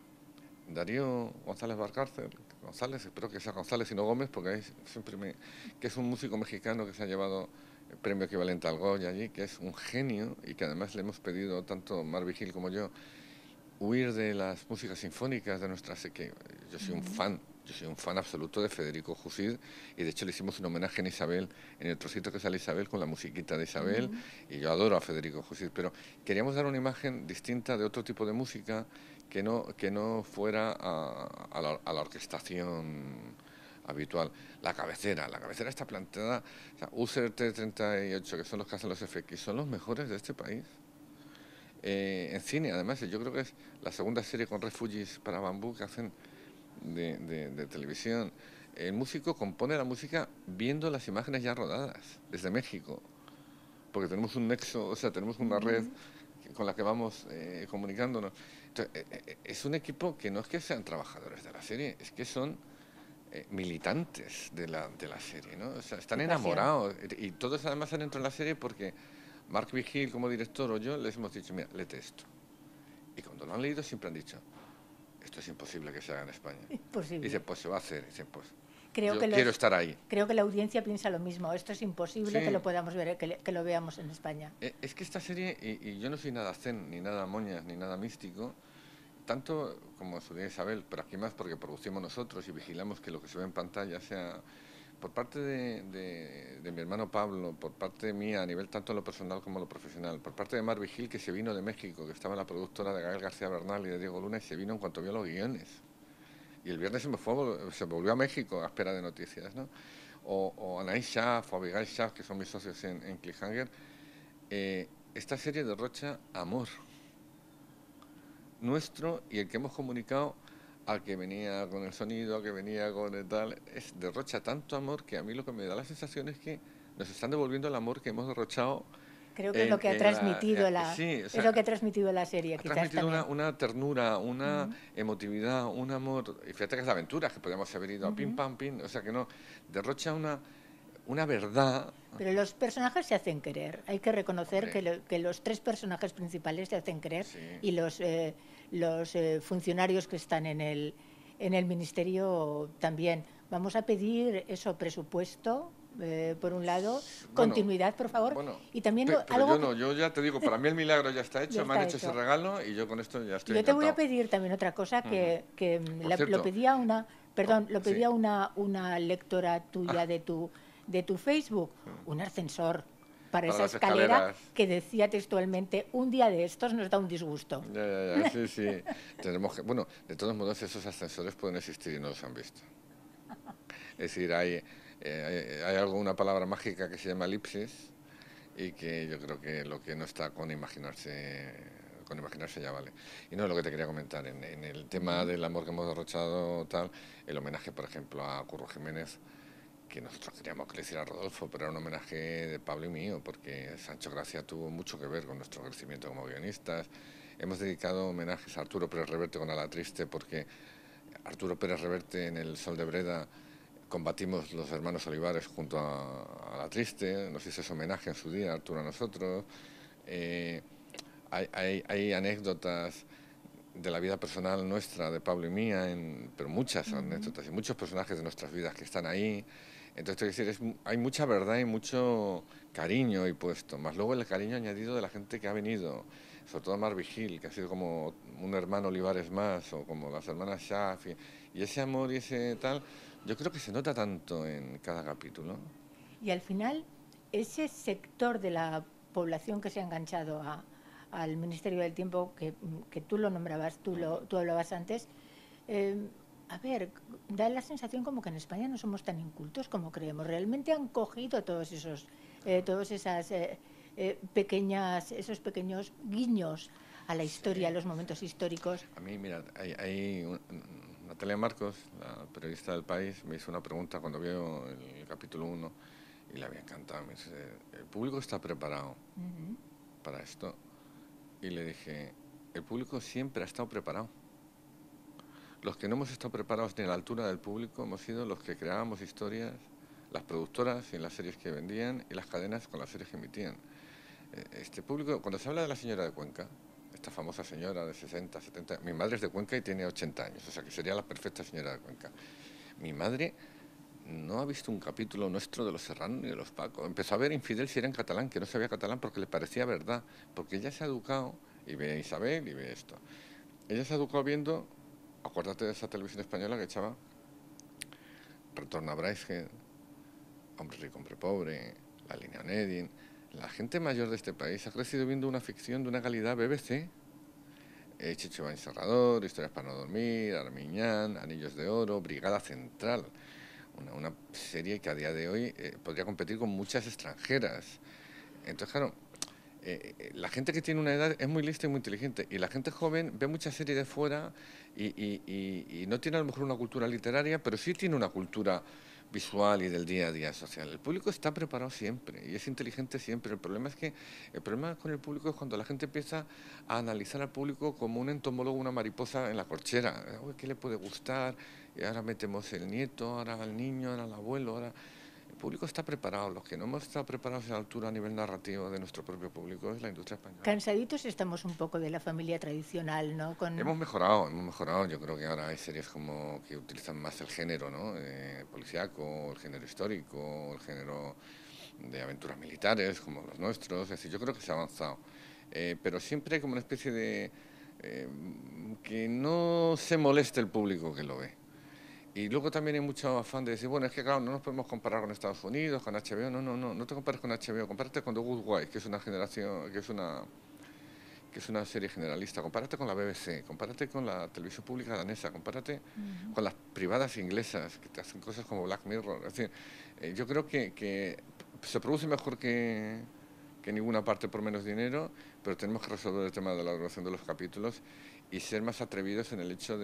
Darío González Valcárcel, González, espero que sea González y no Gómez, porque ahí siempre que es un músico mexicano que se ha llevado el premio equivalente al Goya allí, que es un genio y que además le hemos pedido, tanto Mar Vigil como yo, huir de las músicas sinfónicas de nuestra que yo soy un Ujú. fan, yo soy un fan absoluto de Federico Jusid y de hecho le hicimos un homenaje en Isabel, en el trocito que sale Isabel con la musiquita de Isabel Ujú. y yo adoro a Federico Jusid, pero queríamos dar una imagen distinta de otro tipo de música que no fuera a la orquestación habitual. La cabecera está planteada, o sea, UCRT38, que son los que hacen los FX, son los mejores de este país en cine. Además, yo creo que es la segunda serie con Refugees para Bambú que hacen de televisión. El músico compone la música viendo las imágenes ya rodadas desde México, porque tenemos un nexo, o sea, tenemos una red Ujú. con la que vamos comunicándonos. Entonces, es un equipo que no es que sean trabajadores de la serie, es que son militantes de la serie, ¿no? O sea, están Qué pasión. enamorados y todos además han entrado en la serie porque Mark Vigil como director o yo les hemos dicho, mira, léete esto. Y cuando lo han leído siempre han dicho, esto es imposible que se haga en España. Y dice, Imposible. pues se va a hacer. Y dice, pues Creo yo que quiero los, estar ahí. creo que la audiencia piensa lo mismo. Esto es imposible que Sí, lo podamos ver, que lo veamos en España. es que esta serie, y yo no soy nada zen, ni nada moñas, ni nada místico, tanto como su día Isabel, pero aquí más porque producimos nosotros y vigilamos que lo que se ve en pantalla sea por parte de mi hermano Pablo, por parte mía, a nivel tanto lo personal como lo profesional, por parte de Mar Vigil, que se vino de México, que estaba en la productora de Gael García Bernal y de Diego Luna, y se vino en cuanto vio los guiones. Y el viernes se volvió a México a espera de noticias, ¿no? O Anaïs Schaaf o Abigail Schaaf, que son mis socios en Cliffhanger. Esta serie derrocha amor nuestro y el que hemos comunicado al que venía con el sonido, al que venía con el tal, derrocha tanto amor que a mí lo que me da la sensación es que nos están devolviendo el amor que hemos derrochado Creo que es lo que ha transmitido sí, o es lo que sea, ha transmitido la serie, ha quizás transmitido una, también. una ternura, una Ujú. emotividad, un amor. Y fíjate que es de aventura, que podríamos haber ido a pim, Ujú. pam, pim. O sea que no, derrocha una verdad. Pero los personajes se hacen querer. Hay que reconocer Hombre, que los tres personajes principales se hacen querer sí. y los funcionarios que están en el ministerio también. Vamos a pedir eso, presupuesto, por un lado, Bueno, continuidad, por favor, bueno, y también pero algo yo que no, yo ya te digo, para mí el milagro ya está ya hecho, me han está hecho ese hecho. regalo y yo con esto ya Y estoy yo te voy a encantado. pedir también otra cosa Ujú. que Por lo cierto, pedía una, perdón, lo sí. pedía una lectora tuya de tu Facebook, un ascensor para Para esa las escalera escaleras. que decía textualmente, un día de estos nos da un disgusto. Ya, ya, ya, sí, sí. Bueno, de todos modos esos ascensores pueden existir y no los han visto. Es decir, hay alguna palabra mágica que se llama elipsis y que yo creo que lo que no está con imaginarse ya vale. Y no es lo que te quería comentar, en el tema del amor que hemos derrochado, tal, el homenaje, por ejemplo, a Curro Jiménez, que nosotros queríamos que le hiciera Rodolfo, pero era un homenaje de Pablo y mío, porque Sancho Gracia tuvo mucho que ver con nuestro crecimiento como guionistas. Hemos dedicado homenajes a Arturo Pérez Reverte con A la Triste, porque Arturo Pérez Reverte en El Sol de Breda combatimos los hermanos Olivares junto a La Triste, nos hizo ese homenaje en su día, Arturo a nosotros. Eh, hay anécdotas de la vida personal nuestra, de Pablo y mía, pero muchas anécdotas y muchos personajes de nuestras vidas que están ahí. Entonces, hay mucha verdad y mucho cariño y puesto, más luego el cariño añadido de la gente que ha venido, sobre todo Mar Vigil, que ha sido como un hermano Olivares más, o como las hermanas Schaff, y ese amor y ese tal, yo creo que se nota tanto en cada capítulo. Y al final, ese sector de la población que se ha enganchado al Ministerio del Tiempo, que tú lo nombrabas, tú hablabas antes, eh, a ver, da la sensación como que en España no somos tan incultos como creemos. Realmente han cogido todos esas esos pequeños guiños a la historia, a Sí, los momentos sí. históricos. A mí, mira, Natalia Marcos, la periodista del País, me hizo una pregunta cuando vio el capítulo 1 y le había encantado. Me dice, ¿el público está preparado para esto? Y le dije, el público siempre ha estado preparado. Los que no hemos estado preparados ni a la altura del público hemos sido los que creábamos historias, las productoras y las series que vendían y las cadenas con las series que emitían. Este público, cuando se habla de la señora de Cuenca, esta famosa señora de 60, 70, mi madre es de Cuenca y tiene 80 años, o sea que sería la perfecta señora de Cuenca. Mi madre no ha visto un capítulo nuestro de Los Serrano ni de Los Paco. Empezó a ver Infidel si era en catalán, que no sabía catalán porque le parecía verdad, porque ella se ha educado, y ve a Isabel y ve esto. Ella se ha educado viendo, acuérdate de esa televisión española que echaba Retorno a Braishead, Hombre rico, hombre pobre, La línea Onedin. La gente mayor de este país ha crecido viendo una ficción de una calidad BBC. Chicho Encerrador, Historias para no dormir, Armiñán, Anillos de Oro, Brigada Central. Una serie que a día de hoy podría competir con muchas extranjeras. Entonces, claro, la gente que tiene una edad es muy lista y muy inteligente, y la gente joven ve mucha serie de fuera y no tiene a lo mejor una cultura literaria, pero sí tiene una cultura visual y del día a día social. El público está preparado siempre y es inteligente siempre. El problema con el público es cuando la gente empieza a analizar al público como un entomólogo, una mariposa en la corchera. ¿Qué le puede gustar? Y ahora metemos el nieto, ahora el niño, ahora el abuelo, ahora... El público está preparado. Los que no hemos estado preparados a la altura a nivel narrativo de nuestro propio público es la industria española. Cansaditos estamos un poco de la familia tradicional, ¿no? Hemos mejorado, hemos mejorado. Yo creo que ahora hay series como que utilizan más el género, ¿no? Policíaco, el género histórico, el género de aventuras militares, como los nuestros. Es decir, yo creo que se ha avanzado. Pero siempre hay como una especie de... que no se moleste el público que lo ve. Y luego también hay mucho afán de decir, bueno, es que claro, no nos podemos comparar con Estados Unidos, con HBO. No, no, no, no te compares con HBO, compárate con The Good Wife, que es una generación, que es una serie generalista. Compárate con la BBC, compárate con la televisión pública danesa, compárate con las privadas inglesas, que te hacen cosas como Black Mirror. Es decir, yo creo que se produce mejor que en ninguna parte por menos dinero, pero tenemos que resolver el tema de la duración de los capítulos y ser más atrevidos en el hecho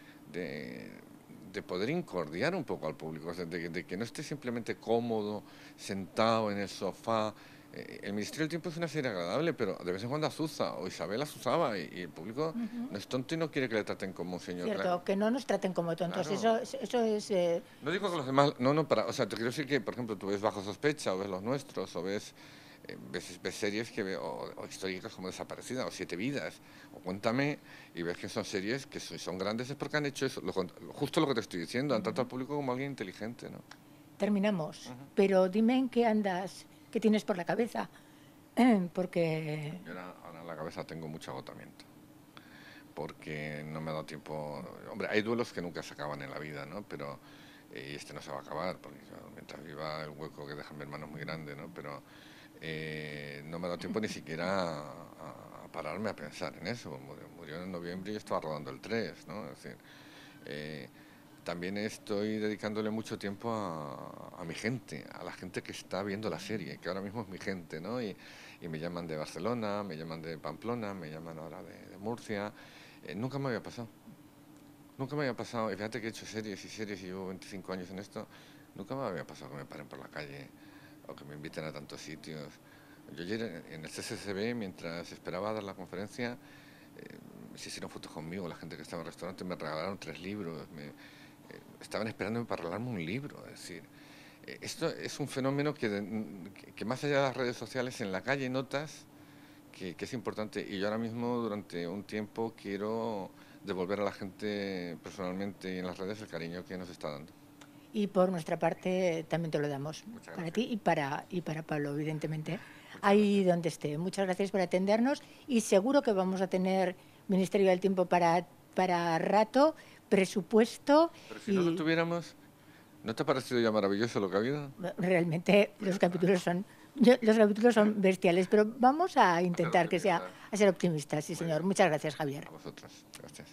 de poder incordiar un poco al público, o sea, de que no esté simplemente cómodo, sentado en el sofá. El Ministerio del Tiempo es una serie agradable, pero de vez en cuando azuza, o Isabel azuzaba, y el público no es tonto y no quiere que le traten como un señor. Cierto, Claro. que no nos traten como tontos. Claro. Eso es... No digo que los demás, no, no, o sea, te quiero decir que, por ejemplo, tú ves Bajo Sospecha, o ves Los Nuestros, o ves series o históricas como Desaparecida, o Siete Vidas, o Cuéntame, y ves que son series que son grandes, es porque han hecho eso, justo lo que te estoy diciendo, han tratado al público como alguien inteligente, ¿no? Terminamos, pero dime en qué andas, qué tienes por la cabeza, porque... Yo ahora en la cabeza tengo mucho agotamiento, porque no me ha dado tiempo. Hombre, hay duelos que nunca se acaban en la vida, ¿no? Pero y este no se va a acabar, porque mientras viva el hueco que deja mi hermano es muy grande, ¿no? Pero no me ha dado tiempo ni siquiera a pararme a pensar en eso. Murió en noviembre y yo estaba rodando el 3, ¿no? Es decir, también estoy dedicándole mucho tiempo a mi gente, a la gente que está viendo la serie, que ahora mismo es mi gente, ¿no? Y me llaman de Barcelona, me llaman de Pamplona, me llaman ahora de Murcia. Nunca me había pasado. Nunca me había pasado, y fíjate que he hecho series y series y llevo 25 años en esto, nunca me había pasado que me paren por la calle o que me inviten a tantos sitios. Yo ayer en el CCCB, mientras esperaba dar la conferencia, se hicieron fotos conmigo, la gente que estaba en el restaurante, me regalaron 3 libros, estaban esperándome para regalarme un libro. Es decir, esto es un fenómeno que más allá de las redes sociales, en la calle notas que es importante, y yo ahora mismo durante un tiempo quiero devolver a la gente personalmente y en las redes el cariño que nos está dando. Y por nuestra parte también te lo damos, Muchas para gracias. ti y para Pablo, evidentemente, Muchas ahí gracias. donde esté. Muchas gracias por atendernos y seguro que vamos a tener Ministerio del Tiempo para rato, presupuesto Pero si no lo y tuviéramos, ¿no te ha parecido ya maravilloso lo que ha habido? realmente Pues ya está. los capítulos son bestiales, pero vamos a intentar que sea, optimista. a ser optimistas, sí Muy señor. bien. Muchas gracias, Javier. A vosotras. Gracias.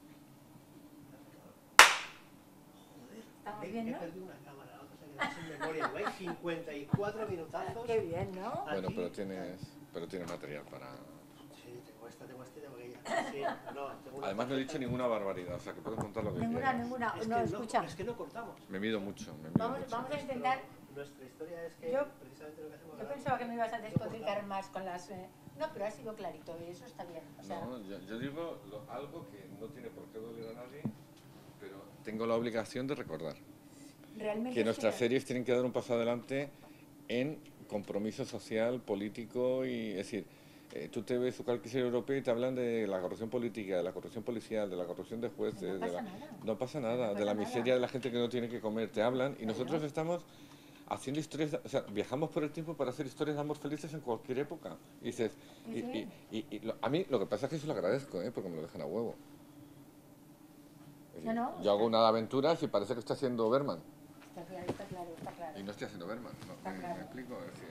Estamos bien, He ¿no? perdido una cámara, la otra se ha quedado sin memoria. Hay 54 minutazos. Qué bien, ¿no? Bueno, Aquí. pero tienes material para... Sí, tengo esta y tengo aquella. Sí, no, tengo una Además no he tarjeta. dicho ninguna barbaridad, o sea que puedes contar lo que Ninguna, quieras. ninguna. Es que No, escucha. es que no cortamos. Me mido mucho, me mido mucho. Vamos a intentar. Nuestra historia es que Yo- precisamente lo que hacemos Yo ahora pensaba que me ibas a no despotricar cortamos. más con las... No, pero ha sido clarito y eso está bien. O sea, No, yo digo algo que no tiene por qué doler a nadie, pero tengo la obligación de recordar realmente que es nuestras series tienen que dar un paso adelante en compromiso social, político, y es decir, tú te ves cualquier serie europea y te hablan de la corrupción política, de la corrupción policial, de la corrupción de jueces, No pasa de la... nada. No pasa nada, No de la pasa miseria nada. de la gente que no tiene que comer, te hablan, y nosotros Claro. estamos haciendo historias, o sea, viajamos por el tiempo para hacer historias de amor felices en cualquier época. Y dices, Sí. a mí lo que pasa es que eso lo agradezco, porque me lo dejan a huevo. Es decir, No, yo hago una de aventuras y parece que estoy haciendo Berman. está claro, está claro, está claro. Y no estoy haciendo Berman, ¿no? Está ¿Me claro. explico? Es decir,